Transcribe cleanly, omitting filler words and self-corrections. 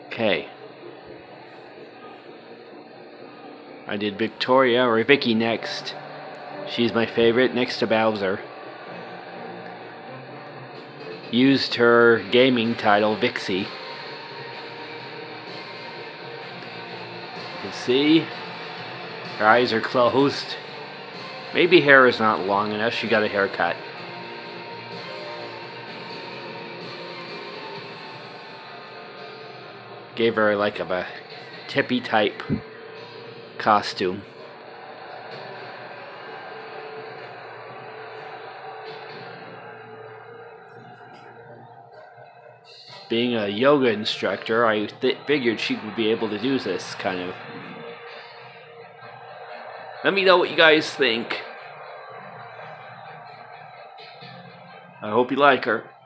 Okay. I did Victoria or Vikki next. She's my favorite next to Bowser. Used her gaming title, Vixie. You can see her eyes are closed. Maybe hair is not long enough. She got a haircut. Gave her like a tippy type costume. Being a yoga instructor, I figured she would be able to do this kind of. Let me know what you guys think. I hope you like her.